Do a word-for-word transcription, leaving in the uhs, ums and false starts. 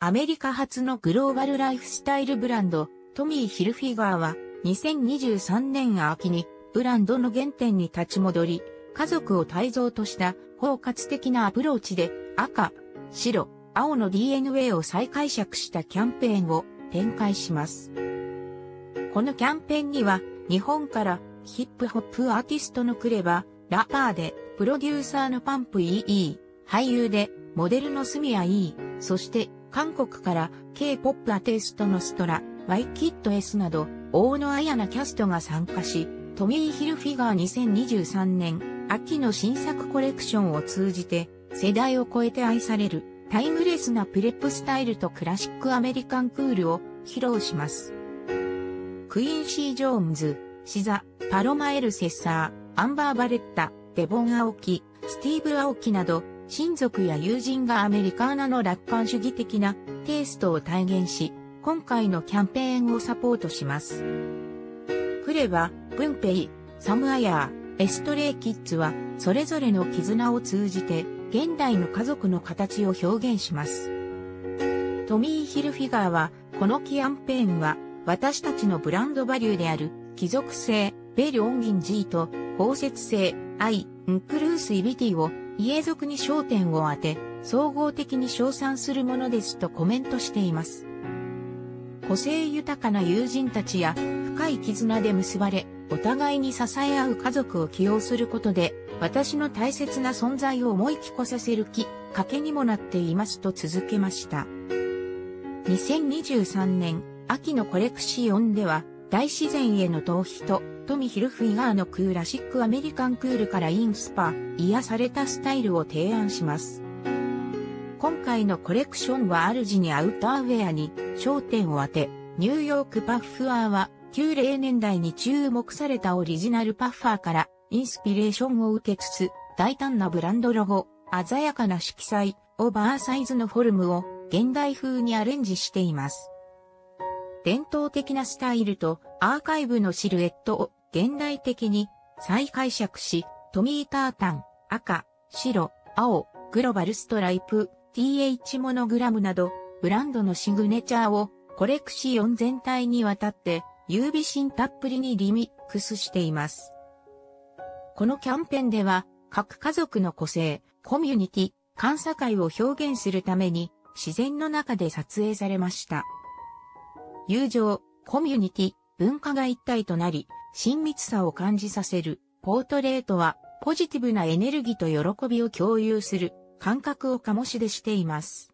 アメリカ発のグローバルライフスタイルブランド、トミー・ヒルフィガーは、にせんにじゅうさんねん秋に、ブランドの原点に立ち戻り、家族を対象とした包括的なアプローチで、赤、白、青の ディーエヌエー を再解釈したキャンペーンを展開します。このキャンペーンには、日本からヒップホップアーティストのクレバ、ラパーで、プロデューサーのパンプ イーイー、俳優で、モデルのスミヤ E、そして、韓国から K-ポップ アーティストのストラ、ワイキッド S など、大野彩なキャストが参加し、トミー・ヒルフィガーにせんにじゅうさんねん秋の新作コレクションを通じて、世代を超えて愛される、タイムレスなプレップスタイルとクラシックアメリカンクールを披露します。クインシー・ジョーンズ、シザ、パロマ・エル・セッサー、アンバー・バレッタ、デボン・アオキ、スティーブ・アオキなど、親族や友人がアメリカーナの楽観主義的なテイストを体現し、今回のキャンペーンをサポートします。クレバ、ブンペイ、サムアヤー、エストレイキッズは、それぞれの絆を通じて、現代の家族の形を表現します。トミー・ヒルフィガーは、このキャンペーンは、私たちのブランドバリューである、貴族性、ベル・オンギン・ジーと、包摂性、愛、インクルーシビティを、家族に焦点を当て、総合的に称賛するものですとコメントしています。個性豊かな友人たちや深い絆で結ばれ、お互いに支え合う家族を起用することで、私の大切な存在を思い起こさせるきっかけにもなっていますと続けました。にせんにじゅうさんねん秋のコレクシオンでは、大自然への逃避と、トミ・ヒルフィガーのクラシックアメリカンクールからインスパ、癒されたスタイルを提案します。今回のコレクションは主にアウターウェアに焦点を当て、ニューヨークパフアーはきゅうじゅうねんだいに注目されたオリジナルパファーからインスピレーションを受けつつ、大胆なブランドロゴ、鮮やかな色彩、オーバーサイズのフォルムを現代風にアレンジしています。伝統的なスタイルとアーカイブのシルエットを現代的に再解釈し、トミータータン、赤、白、青、グローバルストライプ、ティーエイチ モノグラムなど、ブランドのシグネチャーをコレクシオン全体にわたって優美心たっぷりにリミックスしています。このキャンペーンでは、各家族の個性、コミュニティ、監査会を表現するために自然の中で撮影されました。友情、コミュニティ、文化が一体となり、親密さを感じさせる。ポートレートは、ポジティブなエネルギーと喜びを共有する感覚を醸し出しています。